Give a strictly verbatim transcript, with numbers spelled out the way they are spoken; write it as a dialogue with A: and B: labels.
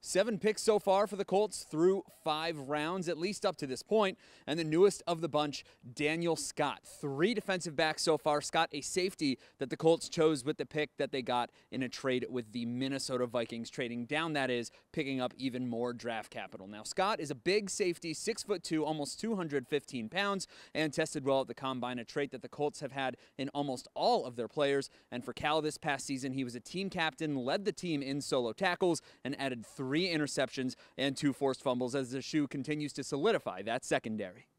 A: Seven picks so far for the Colts through five rounds, at least up to this point. And the newest of the bunch, Daniel Scott. Three defensive backs so far. Scott, a safety that the Colts chose with the pick that they got in a trade with the Minnesota Vikings, trading down, that is, picking up even more draft capital. Now, Scott is a big safety, six foot two, almost two hundred fifteen pounds, and tested well at the combine, a trait that the Colts have had in almost all of their players. And for Cal this past season, he was a team captain, led the team in solo tackles, and added three interceptions and two forced fumbles as the shoe continues to solidify that secondary.